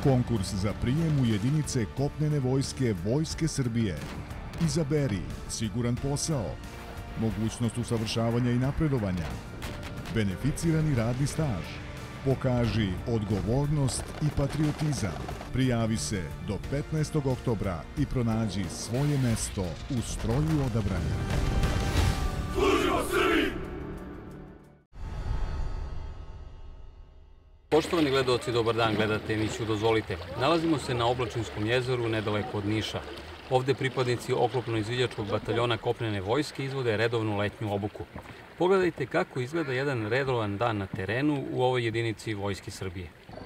Konkurs za prijem u jedinice kopnene vojske Vojske Srbije. Izaberi siguran posao, mogućnost usavršavanja i napredovanja, beneficirani radni staž. Pokaži odgovornost i patriotizam. Prijavi se do 15. oktobra i pronađi svoje mesto u stroju odabranja. Služimo Srbiji! Poštovani gledaoci, dobar dan, gledate emisiju Dozvolite. Nalazimo se na Oblačinskom jezeru, nedaleko od Niša. Ovde pripadnici oklopno-izviđačkog bataljona kopnene vojske izvode redovnu letnju obuku. Pogledajte kako izgleda jedan redovan dan na terenu u ovoj jedinici Vojske Srbije.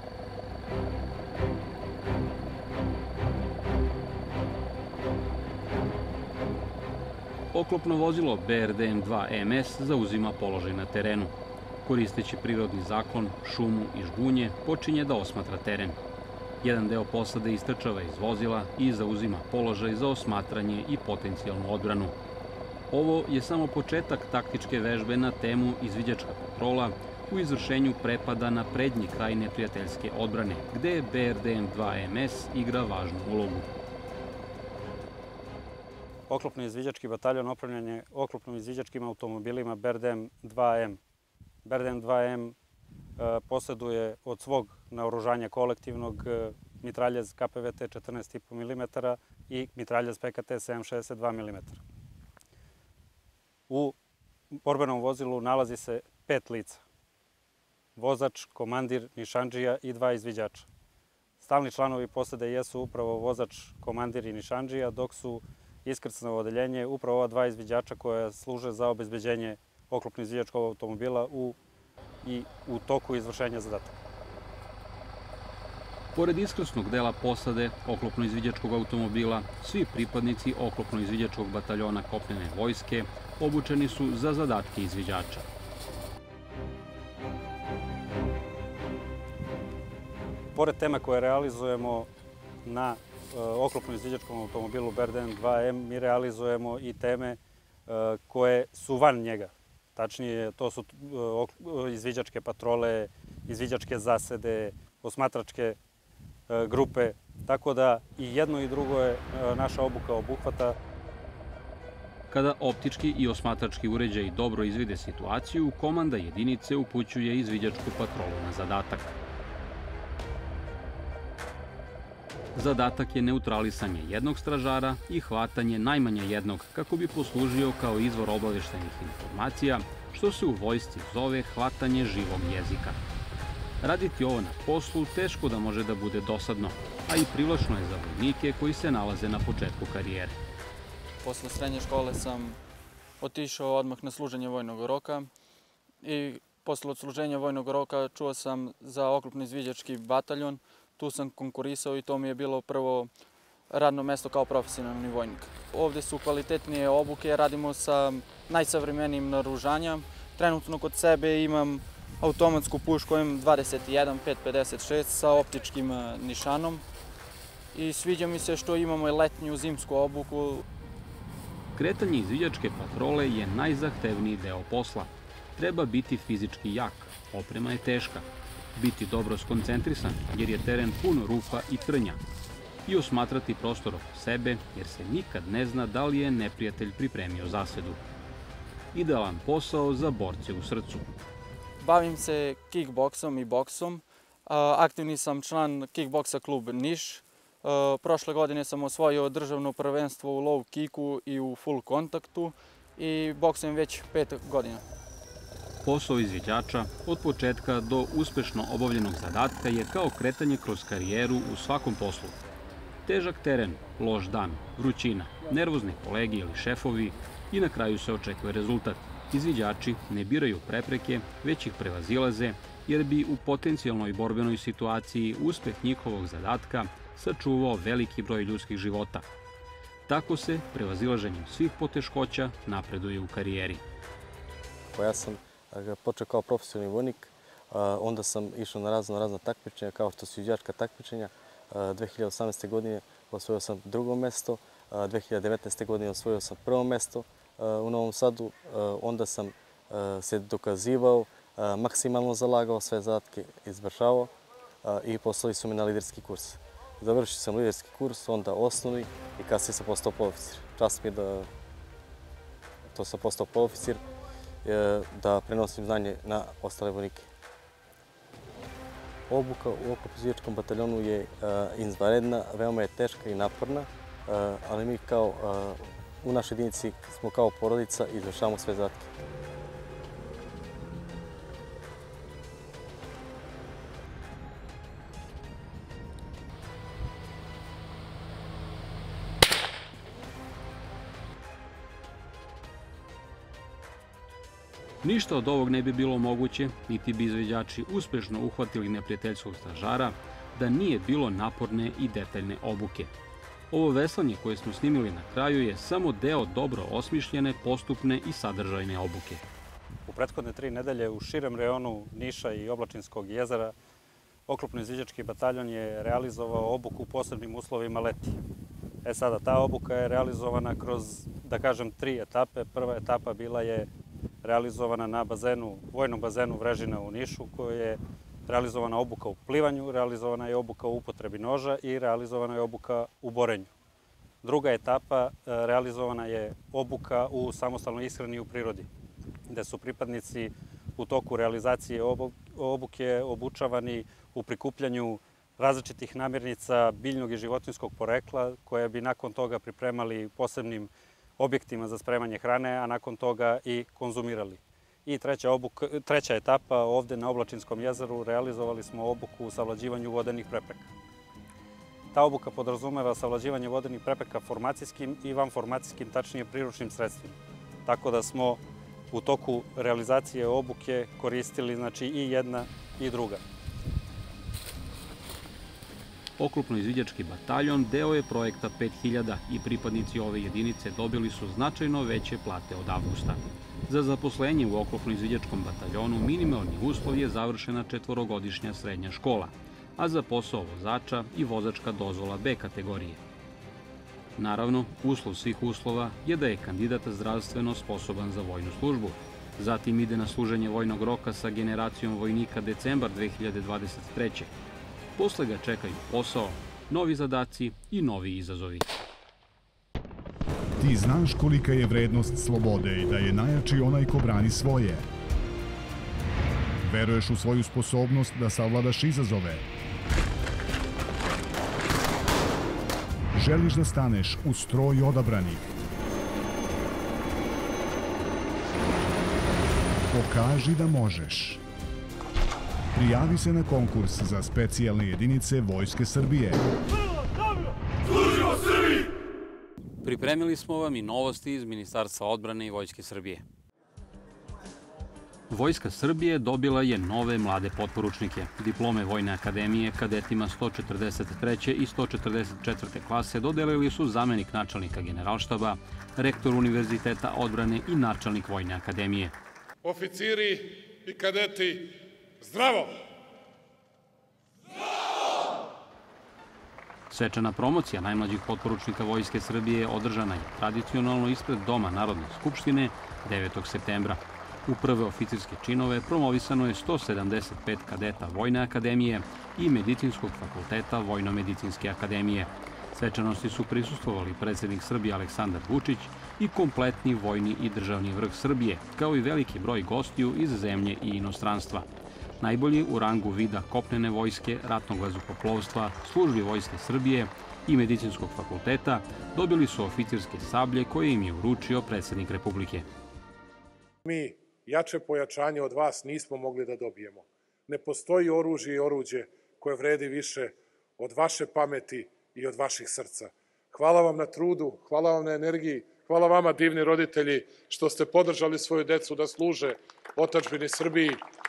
Oklopno vozilo BRDM-2 MS zauzima položaj na terenu. Koristeći prirodni zaklon, šumu i žbunje, počinje da osmatra teren. Jedan deo posade istrčava iz vozila i zauzima položaj za osmatranje i potencijalnu odbranu. Ovo je samo početak taktičke vežbe na temu izviđačka patrola u izvršenju prepada na prednji kraj neprijateljske odbrane, gde BRDM-2 MS igra važnu ulogu. Oklopni izviđački bataljon opremljen je oklopnim izviđačkim automobilima BRDM-2M. BRDM-2M posjeduje od svog naoružanja kolektivnog mitraljez KPVT 14,5 mm i mitraljez PKT 7,62 mm. U borbenom vozilu nalazi se 5 lica. Vozač, komandir, nišandžija i 2 izviđača. Stalni članovi posade jesu upravo vozač, komandir i nišandžija, dok su iskrcano odeljenje upravo ova 2 izviđača koja služe za obezbeđenje oklopno izviđačkog automobila u toku izvršenja zadataka. Pored iskrsnog dela posade oklopno-izviđačkog automobila, svi pripadnici oklopno-izviđačkog bataljona kopnene vojske obučeni su za zadatke izviđača. Pored tema koje realizujemo na oklopno-izviđačkom automobilu BRDM-2M, mi realizujemo i teme koje su van njega. Tačnije, to su izviđačke patrole, izviđačke zasede, osmatračke grupe, tako da i jedno i drugo je naša obuka obuhvata. Kada optički i osmatrački uređaji dobro izvide situaciju, komanda jedinice upućuje izviđačku patrolu na zadatak. Zadatak je neutralisanje jednog stražara i hvatanje najmanje jednog, kako bi poslužio kao izvor obaveštajnih informacija, što se u vojsci zove hvatanje živog jezika. Raditi ovo na poslu teško da može da bude dosadno, a i privlačno je za vojnike koji se nalaze na početku karijere. Posle srednje škole sam otišao odmah na služenje vojnog roka i posle odsluženja vojnog roka čuo sam za oklopno izviđački bataljon. Tu sam konkurisao i to mi je bilo prvo radno mesto kao profesionalni vojnik. Ovde su kvalitetnije obuke, radimo sa najsavremenijim naoružanjem. Trenutno kod sebe imam automatsku pušku M21 5.56 sa optičkim nišanom i sviđa mi se što imamo i letnju zimsku obuku. Kretanje izviđačke patrole je najzahtevniji deo posla. Treba biti fizički jak, oprema je teška. Biti dobro skoncentrisan jer je teren pun rupa i trnja i osmatrati prostor oko sebe jer se nikad ne zna da li je neprijatelj pripremio zasedu. Idealan posao za borce u srcu. Bavim se kickboksom i boksom. Aktivni sam član kickboksa klub Niš. Prošle godine sam osvojio državno prvenstvo u low kicku i u full kontaktu i boksujem već 5 godina. Posao izviđača od početka do uspešno obavljenog zadatka je kao kretanje kroz karijeru u svakom poslu. Težak teren, loš dan, vrućina, nervozni kolegi ili šefovi i na kraju se očekuje rezultat. Izviđači ne biraju prepreke, već ih prevazilaze jer bi u potencijalnoj borbenoj situaciji uspeh njihovog zadatka sačuvao veliki broj ljudskih života. Tako se, prevazilaženjem svih poteškoća, napreduje u karijeri. Ja sam počeo kao profesionalni vojnik, onda sam išao na razna takmičenja, kao što su izviđačka takmičenja. 2018. godine osvojio sam 2. mesto, 2019. godine osvojio sam 1. mesto u Novom Sadu. Onda sam se dokazivao, maksimalno zalagao, sve zadatke izvršavao i poslali su me na liderski kurs. Završio sam liderski kurs, onda osnovni i kasnije sam postao poluoficir. Čast mi je da to sam postao poluoficir, da prenosim znanje na ostale vojnike. Obuka u oklopno-izviđačkom bataljonu je izvanredna, veoma je teška i naporna, ali mi kao u našoj jedinici smo kao porodica i izvršavamo sve zadatke. Ništa od ovog ne bi bilo moguće, niti bi izviđači uspešno uhvatili neprijateljskog stražara, da nije bilo naporne i detaljne obuke. Ovo veslanje koje smo snimili na kraju je samo deo dobro osmišljene, postupne i sadržajne obuke. U prethodne 3 nedelje u širem reonu Niša i Oblačinskog jezera oklopno-izviđački bataljon je realizovao obuku u posebnim uslovima leti. Sada, ta obuka je realizovana kroz, da kažem, 3 etape. Prva etapa bila je realizovana na vojnom bazenu Vrežina u Nišu, koja je realizovana obuka u plivanju, realizovana je obuka u upotrebi noža i realizovana je obuka u borenju. Druga etapa realizovana je obuka u samostalnoj ishrani u prirodi, gde su pripadnici u toku realizacije obuke obučavani u prikupljanju različitih namirnica biljnog i životinjskog porekla, koje bi nakon toga pripremali posebnim objektima za spremanje hrane, a nakon toga i konzumirali. I treća etapa, ovde na Oblačinskom jezeru, realizovali smo obuku u savlađivanju vodenih prepreka. Ta obuka podrazumeva savlađivanje vodenih prepreka formacijskim i vanformacijskim, tačnije priručnim sredstvima. Tako da smo u toku realizacije obuke koristili i jedna i druga. Oklopno-izviđački bataljon deo je projekta 5000 i pripadnici ove jedinice dobili su značajno veće plate od avgusta. Za zaposlenje u oklopno-izviđačkom bataljonu minimalni uslov je završena 4-godišnja srednja škola, a za posao vozača i vozačka dozvola B kategorije. Naravno, uslov svih uslova je da je kandidat zdravstveno sposoban za vojnu službu. Zatim ide na služenje vojnog roka sa generacijom vojnika decembar 2023. Posle ga čekaju posao, novi zadaci i novi izazovi. Ti znaš kolika je vrednost slobode i da je najjači onaj ko brani svoje. Veruješ u svoju sposobnost da savladaš izazove. Želiš da staneš u stroj odabranih. Pokaži da možeš. Prijavi se na konkurs za specijalne jedinice Vojske Srbije. Služimo Srbiji! Pripremili smo vam i novosti iz Ministarstva odbrane i Vojske Srbije. Vojska Srbije dobila je nove mlade potporučnike. Diplome Vojne akademije kadetima 143. i 144. klase dodelili su zamenik načelnika Generalštaba, rektor Univerziteta odbrane i načelnik Vojne akademije. Oficiri i kadeti, zdravo! Svečana promocija najmlađih potporučnika Vojske Srbije održana je tradicionalno ispred Doma Narodne skupštine 9. septembra. U prve oficirske činove promovisano je 175 kadeta Vojne akademije i Medicinskog fakulteta Vojno-medicinske akademije. Svečanosti su prisustvovali predsjednik Srbije Aleksandar Vučić i kompletni vojni i državni vrh Srbije, kao i veliki broj gostiju iz zemlje i inostranstva. Najbolji u rangu vida kopnene vojske, ratnog vazduhoplovstva, službi Vojske Srbije i Medicinskog fakulteta dobili su oficirske sablje koje im je uručio predsjednik Republike. Mi jače pojačanje od vas nismo mogli da dobijemo. Ne postoji oružje i oruđe koje vredi više od vaše pameti i od vaših srca. Hvala vam na trudu, hvala vam na energiji, hvala vama divni roditelji što ste podržali svoju decu da služe otadžbini Srbiji,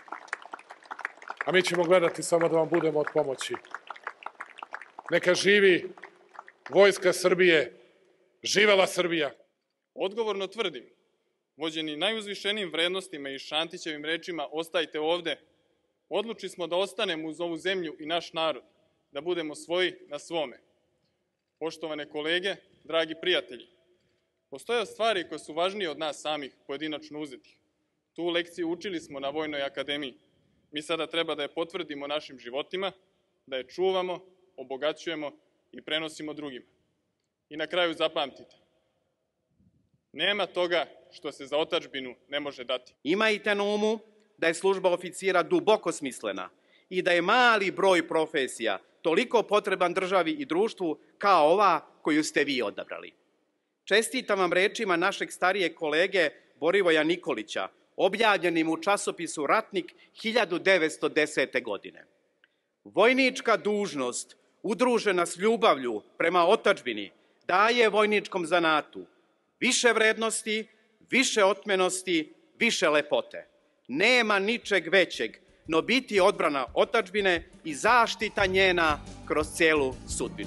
a mi ćemo gledati samo da vam budemo od pomoći. Neka živi Vojska Srbije, živela Srbija! Odgovorno tvrdim, vođeni najuzvišenijim vrednostima i Šantićevim rečima ostajte ovde, odlučili smo da ostanemo uz ovu zemlju i naš narod, da budemo svoji na svome. Poštovane kolege, dragi prijatelji, postoje stvari koje su važnije od nas samih pojedinačno uzetih. Tu lekciju učili smo na Vojnoj akademiji. Mi sada treba da je potvrdimo našim životima, da je čuvamo, obogaćujemo i prenosimo drugima. I na kraju zapamtite, nema toga što se za otadžbinu ne može dati. Imajte na umu da je služba oficira duboko smislena i da je mali broj profesija toliko potreban državi i društvu kao ova koju ste vi odabrali. Čestitam vam rečima našeg starijeg kolege Borivoja Nikolića, objavljenim u časopisu Ratnik 1910. godine. Vojnička dužnost, udružena s ljubavlju prema otadžbini, daje vojničkom zanatu više vrednosti, više otmenosti, više lepote. Nema ničeg većeg, no biti odbrana otadžbine i zaštita njena kroz celu sudbinu.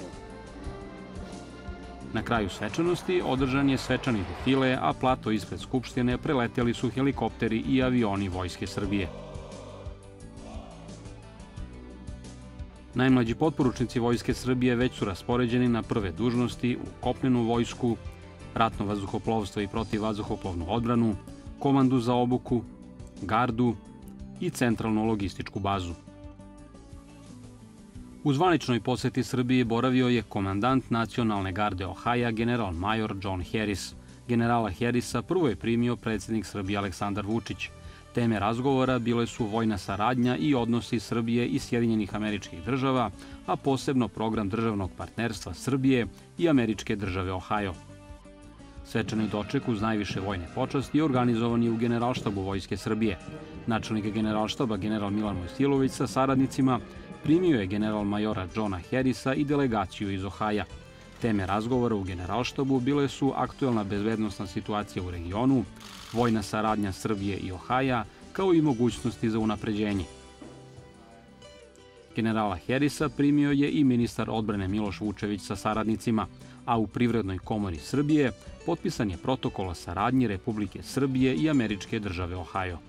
Na kraju svečanosti održan je svečani defile, a plato ispred Skupštine preleteli su helikopteri i avioni Vojske Srbije. Najmlađi potporučnici Vojske Srbije već su raspoređeni na prve dužnosti u kopnenu vojsku, ratno vazduhoplovstvo i protivvazduhoplovnu odbranu, komandu za obuku, gardu i centralnu logističku bazu. U zvaničnoj poseti Srbiji boravio je komandant Nacionalne garde Ohaja, general major John Harris. Generala Harrisa prvo je primio predsjednik Srbije Aleksandar Vučić. Teme razgovora bile su vojna saradnja i odnosi Srbije i Sjedinjenih Američkih Država, a posebno program državnog partnerstva Srbije i Američke države Ohajo. Svečani doček uz najviše vojne počasti organizovan je u Generalštabu Vojske Srbije. Načelnik Generalštaba general Milan Mojsilović sa saradnicima primio je general majora Johna Harrisa i delegaciju iz Ohaja. Teme razgovora u Generalštabu bile su aktuelna bezbednosna situacija u regionu, vojna saradnja Srbije i Ohaja, kao i mogućnosti za unapređenje. Generala Harrisa primio je i ministar odbrane Miloš Vučević sa saradnicima, a u Privrednoj komori Srbije potpisan je protokol o saradnji Republike Srbije i Američke države Ohajo.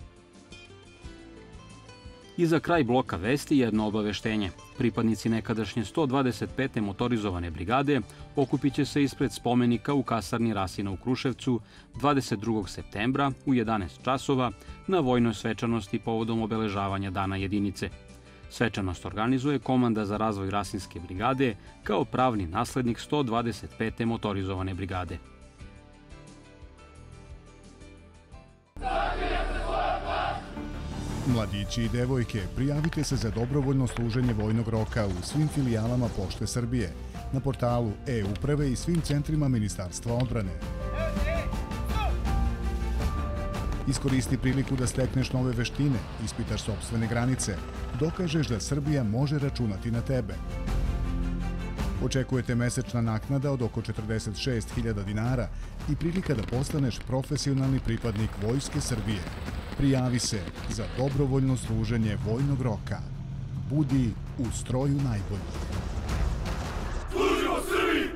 I za kraj bloka vesti jedno obaveštenje. Pripadnici nekadašnje 125. motorizovane brigade okupit će se ispred spomenika u kasarni Rasina u Kruševcu 22. septembra u 11 časova na vojnoj svečanosti povodom obeležavanja Dana jedinice. Svečanost organizuje Komanda za razvoj Rasinske brigade kao pravni naslednik 125. motorizovane brigade. Mladići i devojke, prijavite se za dobrovoljno služenje vojnog roka u svim filijalama Pošte Srbije, na portalu e-uprave i svim centrima Ministarstva odbrane. Iskoristi priliku da stekneš nove veštine, ispitaš sopstvene granice, dokažeš da Srbija može računati na tebe. Očekujete mesečna naknada od oko 46.000 dinara i prilika da postaneš profesionalni pripadnik Vojske Srbije. Prijavi se za dobrovoljno služenje vojnog roka. Budi u stroju najbolji. Služimo Srbiji!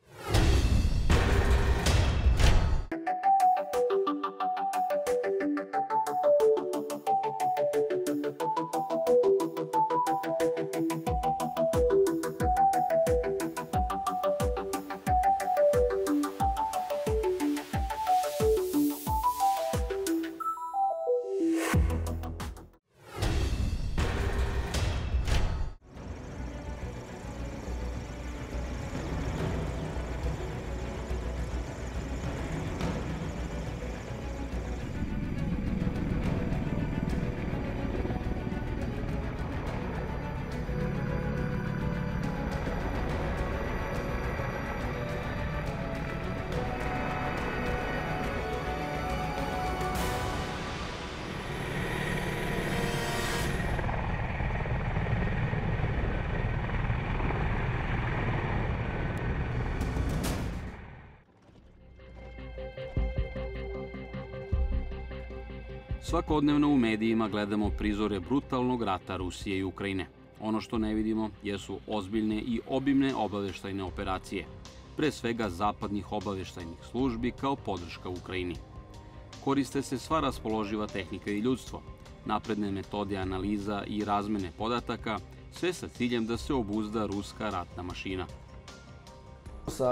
Svakodnevno u medijima gledamo prizore brutalnog rata Rusije i Ukrajine. Ono što ne vidimo jesu ozbiljne i obimne obaveštajne operacije, pre svega zapadnih obaveštajnih službi kao podrška Ukrajini. Koriste se sva raspoloživa tehnika i ljudstvo, napredne metode analiza i razmene podataka, sve sa ciljem da se obuzda ruska ratna mašina. Sa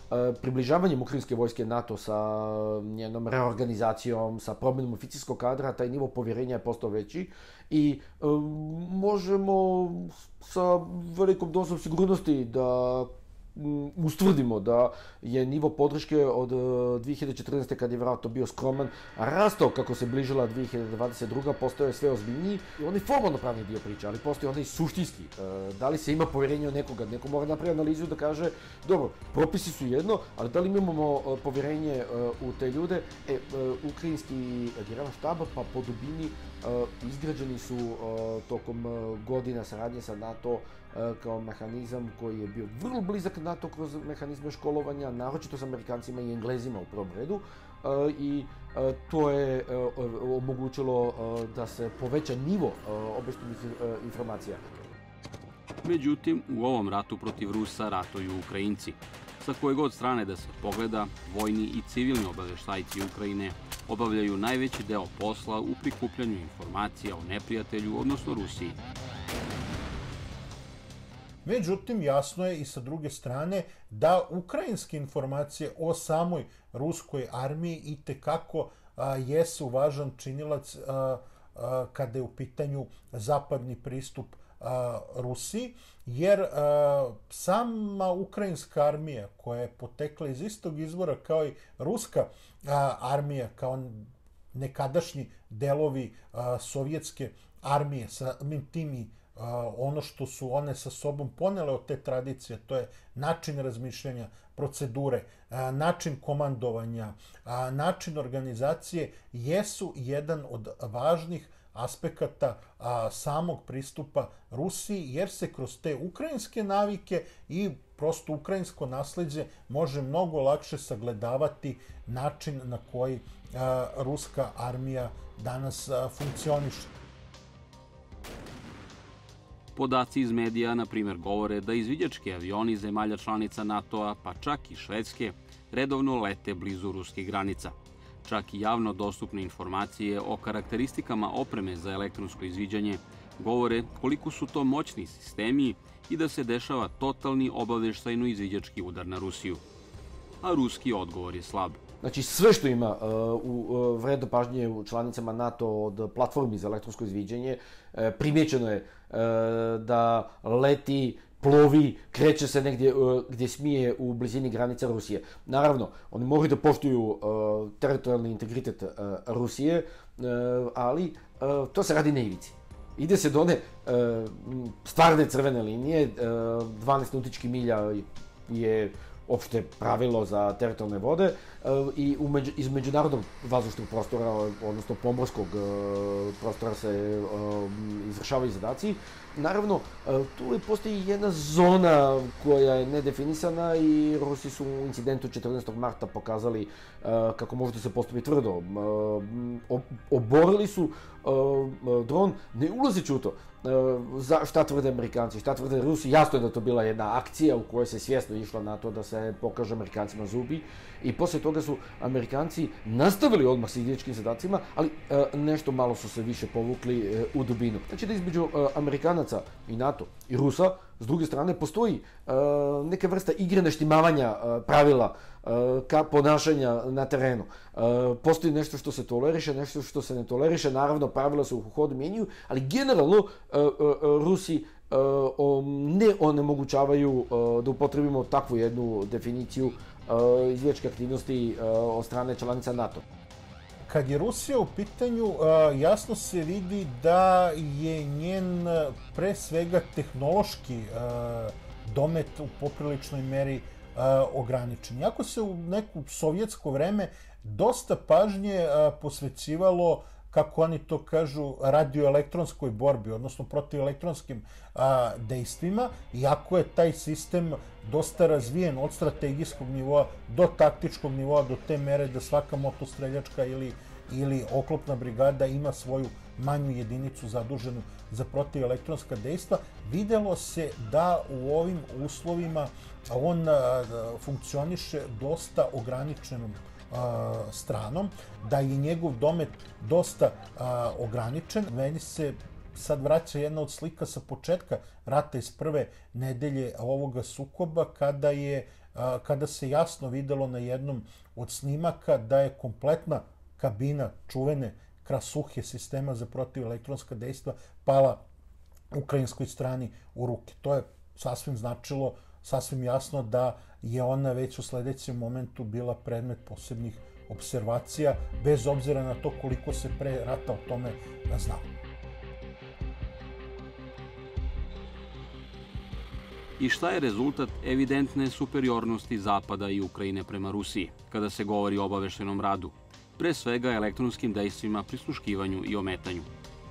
približavanjem ukrajinske vojske NATO sa njenom reorganizacijom, sa promjenom oficijskog kadra, taj nivo povjerenja je postao veći i možemo sa velikom dozom sigurnosti da ustvrdimo da je nivo podrške od 2014. kad je vjerojatno bio skroman, rastao kako se bližila 2022. Postoje sve ozbiljniji. On je formalno pravni dio priče, ali postoji onaj suštinski. Da li se ima povjerenje u nekoga? Neko mora napraviti analizu da kaže, dobro, propisi su jedno, ali da li imamo povjerenje u te ljude? Ukrajinski generalni štab, pa po dubini izgrađeni su tokom godina saradnje sa NATO kao mehanizam koji je bio vrlo blizak NATO kroz mehanizme školovanja, naročito s Amerikancima i Englezima u prvom redu, i to je omogućilo da se poveća nivo obavještajnih informacija. Međutim, u ovom ratu protiv Rusa ratuju Ukrajinci. Sa koje god strane da se pogleda, vojni i civilni obavještajci Ukrajine obavljaju najveći deo posla u prikupljanju informacija o neprijatelju, odnosno Rusiji. Međutim, jasno je i sa druge strane da ukrajinske informacije o samoj ruskoj armiji itekako jesu važan činilac kada je u pitanju zapadni pristup Rusiji, jer sama ukrajinska armija koja je potekla iz istog izvora kao i ruska armija, kao nekadašnji delovi sovjetske armije, samim tim i ono što su one sa sobom ponele od te tradicije, to je način razmišljanja, procedure, način komandovanja, način organizacije, jesu jedan od važnih aspekata samog pristupa Rusiji, jer se kroz te ukrajinske navike i prosto ukrajinsko nasleđe može mnogo lakše sagledavati način na koji ruska armija danas funkcioniše. Podaci iz medija, na primjer, govore da izviđački avioni zemalja članica NATO-a, pa čak i Švedske, redovno lete blizu ruskih granica. Čak i javno dostupne informacije o karakteristikama opreme za elektronsko izviđanje govore koliko su to moćni sistemi i da se dešava totalni obavještajno-izviđački udar na Rusiju. A ruski odgovor je slab. Znači sve što ima vredno pažnje u članicama NATO od platformi za elektronsko izviđanje, primjećeno je da leti, plovi, kreće se negdje gdje smije u blizini granica Rusije. Naravno, oni moraju da poštuju teritorijalni integritet Rusije, ali to se radi na ivici. Ide se do one stvarne crvene linije, 12 nautičkih milja je opšte pravilo za teritorijalne vode i iz međunarodnog vazdušnog prostora, odnosno pomorskog prostora se izvršavaju zadaci. Naravno, tu postoji jedna zona koja je nedefinisana i Rusi su u incidentu 14. marta pokazali kako može da se postupi tvrdo. Oborili su dron, ne ulazeći u to. Šta tvrde Amerikanci, šta tvrde Rusi, jasno je da to bila jedna akcija u kojoj se svjesno išla na to da se pokaže Amerikancima zubi i poslije toga su Amerikanci nastavili odmah s izviđačkim zadacima, ali nešto malo su se više povukli u dubinu. Znači da između Amerikanaca i NATO i Rusa, s druge strane, postoji neka vrsta igre naštimavanja pravila ponašanja na terenu. Postoji nešto što se toleriše, nešto što se ne toleriše, naravno pravila se u hodu mijenjaju, ali generalno Rusi ne onemogućavaju da upotrebimo takvu jednu definiciju izviđačke aktivnosti od strane članica NATO. Kad je Rusija u pitanju, jasno se vidi da je njen pre svega tehnološki domet u popriličnoj meri ograničen. Iako se u neko sovjetsko vreme dosta pažnje posvećivalo, kako oni to kažu, radioelektronskoj borbi, odnosno protivelektronskim dejstvima, iako je taj sistem dosta razvijen od strategijskog nivoa do taktičkog nivoa, do te mere da svaka motostreljačka ili oklopna brigada ima svoju manju jedinicu zaduženu za protivelektronska dejstva, videlo se da u ovim uslovima on funkcioniše dosta ograničenom stranom, da je njegov domet dosta ograničen. Meni se sad vraća jedna od slika sa početka rata iz prve nedelje ovoga sukoba, kada se jasno videlo na jednom od snimaka da je kompletna kabina čuvene krasuhe sistema za protivelektronska dejstva pala ukrajinskoj strani u ruke. To je sasvim značilo, sasvim jasno da je ona već u sledećem momentu bila predmet posebnih observacija, bez obzira na to koliko se pre rata o tome znalo. I šta je rezultat evidentne superiornosti Zapada i Ukrajine prema Rusiji, kada se govori o obaveštenom radu, pre svega elektronskim dejstvima, prisluškivanju i ometanju?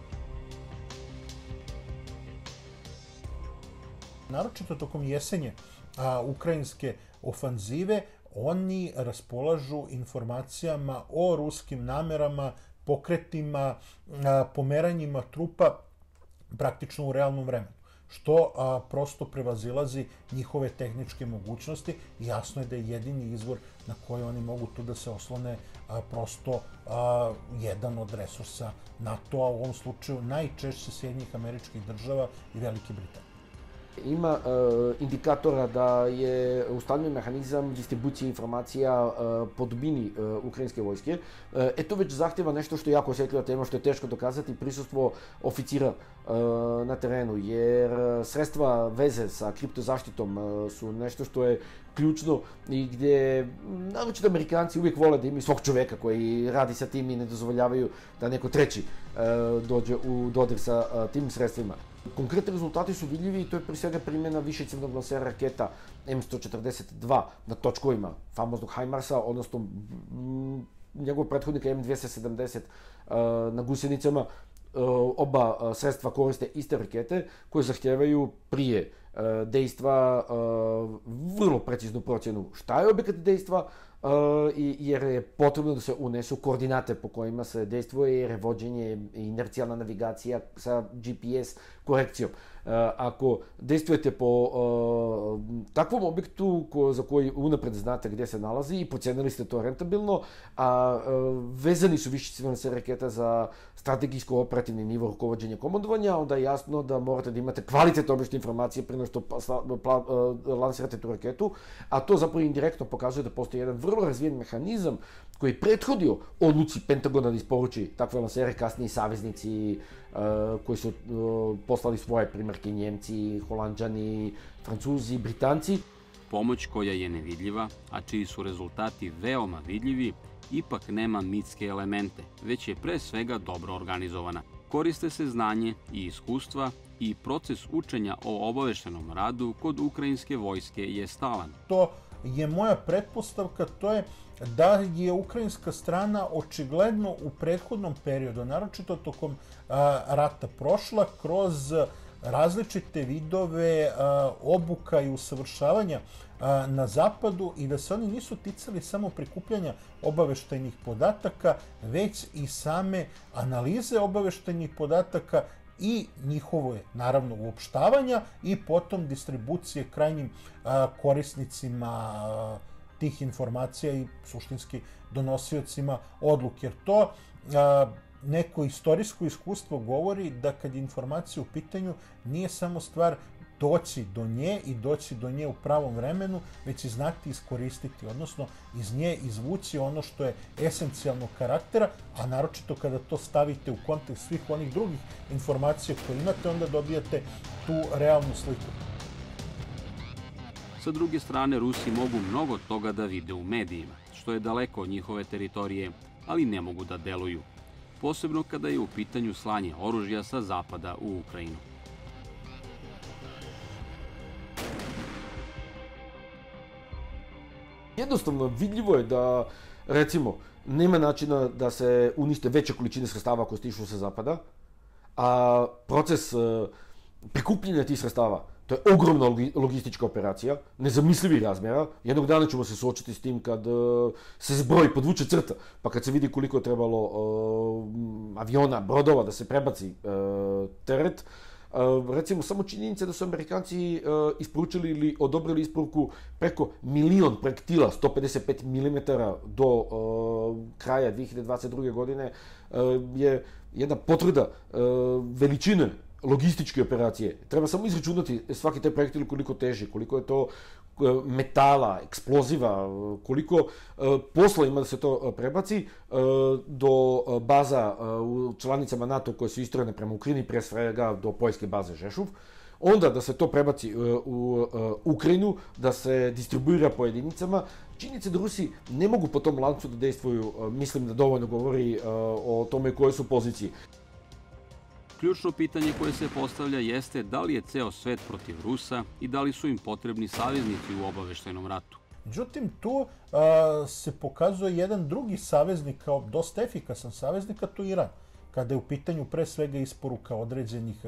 Naročito tokom jesenje ukrajinske ofanzive, oni raspolažu informacijama o ruskim namerama, pokretima, pomeranjima trupa praktično u realnom vremenu, što prosto prevazilazi njihove tehničke mogućnosti i jasno je da je jedini izvor na koji oni mogu tu da se oslone prosto jedan od resursa NATO-a, u ovom slučaju najčešće Sjedinjenih Američkih Država i Velike Britanije. Ima indikatora da je ustavljen mehanizam distribucije informacija po dubini ukrajinske vojske. To već zahteva nešto što je jako osjetljiva tema, što je teško dokazati, prisustvo oficira na terenu, jer sredstva veze sa kriptozaštitom su nešto što je ključno i gdje naročito Amerikanci uvijek vole da imaju svog čoveka koji radi sa tim i ne dozvoljavaju da neko treći dođe u dodir sa tim sredstvima. Konkretni rezultati su vidljivi i to je pri svega primjena višecevnog lansera raketa M142 na točkovima famoznog HIMARS-a, odnosno njegov prethodnika M270 na gusenicama. Oba sredstva koriste iste rakete koje zahtijevaju prije dejstva vrlo preciznu procjenu šta je objekat dejstva, jer je potrebno da se unesu koordinate po kojima se dejstvuje, jer je vođenje inercijalna navigacija sa GPS korekcijom. Ako dejstvujete po takvom objektu za koji unapred znate gdje se nalazi i procenili ste to rentabilno, a vezani su višecevne raketa za strategijsko-operativni nivo rukovođenja komandovanja, onda je jasno da morate da imate kvalitetne obještene informacije prije nego što lansirate tu raketu, a to zapravo indirektno pokazuje da postoji jedan vrlo razvijen mehanizam koji je prethodio odluci Pentagona da isporuči takve lansere, kasnije i saveznici koji su poslali svoje primjerke, Njemci, Holanđani, Francuzi, Britanci. Pomoć koja je nevidljiva, a čiji su rezultati veoma vidljivi, ipak nema mitske elemente, već je pre svega dobro organizovana. Koriste se znanje i iskustva i proces učenja o obaveštenom radu kod ukrajinske vojske je stalan. To je moja pretpostavka, to je da je ukrajinska strana očigledno u prethodnom periodu, naročito tokom rata, prošla kroz različite vidove obuka i usavršavanja na zapadu i da se oni nisu ticali samo prikupljanja obaveštajnih podataka, već i same analize obaveštajnih podataka i njihove, naravno, uopštavanja i potom distribucije krajnjim korisnicima tih informacija i suštinski donosiocima odluke. Jer to neko istorijsko iskustvo govori da kad je informacija u pitanju nije samo stvar doći do nje i doći do nje u pravom vremenu, već i znati iskoristiti, odnosno iz nje izvući ono što je esencijalnog karaktera, a naročito kada to stavite u kontekst svih onih drugih informacija koje imate, onda dobijate tu realnu sliku. Sa druge strane, Rusi mogu mnogo toga da vide u medijima, što je daleko od njihove teritorije, ali ne mogu da deluju. Posebno kada je u pitanju slanje oružja sa zapada u Ukrajinu. Jednostavno, vidljivo je da, recimo, nema načina da se unište veće količine sredstava koje stižu sa zapada, a proces prikupljanja tih sredstava, to je ogromna logistička operacija, nezamislivi razmjera. Jednog dana ćemo se suočiti s tim kad se zbroji, podvuče crta, pa kad se vidi koliko je trebalo aviona, brodova da se prebaci teret, Recimo, samo činjenica da su Amerikanci isporučili ili odobrili isporuku preko 1.000.000 projektila 155 mm do kraja 2022. godine je jedna potvrda veličine logističke operacije. Treba samo izračunati svaki taj projektil koliko teži, koliko je to metala, eksploziva, koliko posla ima da se to prebaci do baza u članicama NATO koje su istrojene prema Ukrajini, pre svega do poljske baze Žešuv. Onda da se to prebaci u Ukrajinu, da se distribuira po jedinicama. Činjenica da Rusi ne mogu po tom lancu da dejstvuju, mislim da dovoljno govori o tome koje su pozicije. Ključno pitanje koje se postavlja jeste da li je ceo svet protiv Rusa i da li su im potrebni saveznici u obaveštajnom ratu. Međutim, tu se pokazuje jedan drugi saveznik kao dosta efikasan saveznik, a to je Iran. Kada je u pitanju pre svega isporuka određenih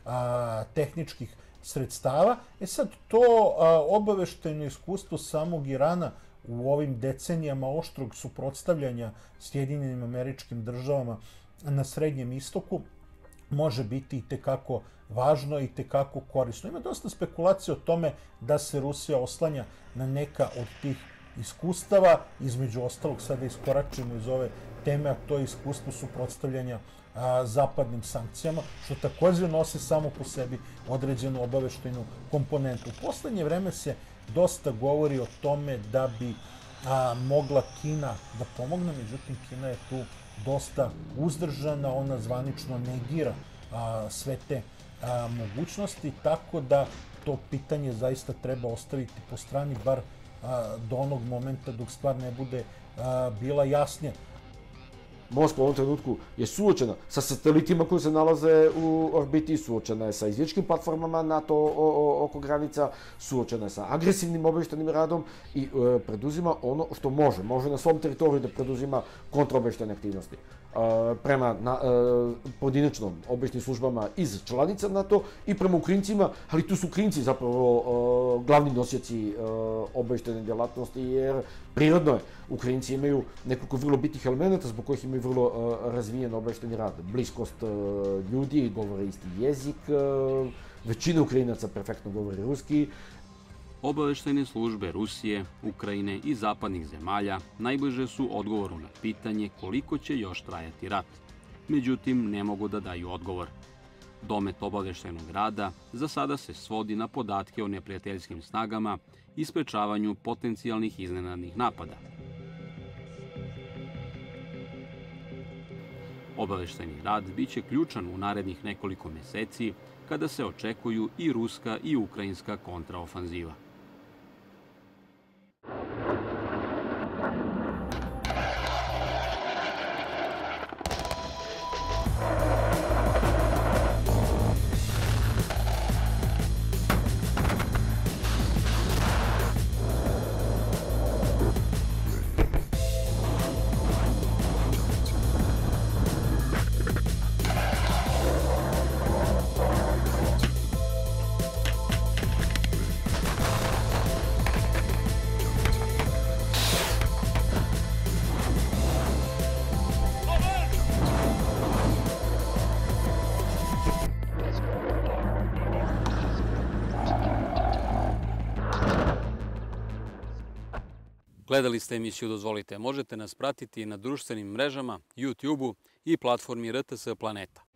tehničkih sredstava. Sad, to obaveštajno iskustvo samog Irana u ovim decenijama oštrog suprotstavljanja Sjedinjenim Američkim Državama na Srednjem istoku može biti i tekako važno i tekako korisno. Ima dosta spekulacija o tome da se Rusija oslanja na neka od tih iskustava, između ostalog sada iskoračimo iz ove teme, a to je iskustvo suprotstavljanja zapadnim sankcijama, što također nose samo po sebi određenu obaveštajnu komponentu. U poslednje vreme se dosta govori o tome da bi mogla Kina da pomogne, međutim Kina je tu dosta uzdržana, ona zvanično negira sve te mogućnosti, tako da to pitanje zaista treba ostaviti po strani, bar do onog momenta dok stvar ne bude bila jasnija. Moskva u ovom trenutku je suočena sa satelitima koji se nalaze u orbiti, suočena je sa izviječkim platformama NATO oko granica, suočena je sa agresivnim obavještajnim radom i preduzima ono što može. Može na svom teritoriju da preduzima kontraobavještajne aktivnosti. Prema pojedinačnom obavještajnim službama iz članica NATO i prema Ukrajincima, ali tu su Ukrajinci zapravo glavni nosioci obavještajne djelatnosti, jer prirodno je, Ukrajinci imaju nekoliko vrlo bitnih elemenata zbog kojih imaju vrlo razvijen obavještajni rad. Bliskost ljudi, govore isti jezik, većina Ukrajinaca perfektno govori ruski. Obaveštajne službe Rusije, Ukrajine i zapadnih zemalja najbliže su odgovoru na pitanje koliko će još trajati rat. Međutim, ne mogu da daju odgovor. Domet obaveštajnog rada za sada se svodi na podatke o neprijateljskim snagama i sprečavanju potencijalnih iznenadnih napada. Obaveštajni rad biće ključan u narednih nekoliko meseci kada se očekuju i ruska i ukrajinska kontraofanziva. Gledali ste emisiju Dozvolite. Možete nas pratiti na društvenim mrežama, YouTube-u i platformi RTS Planeta.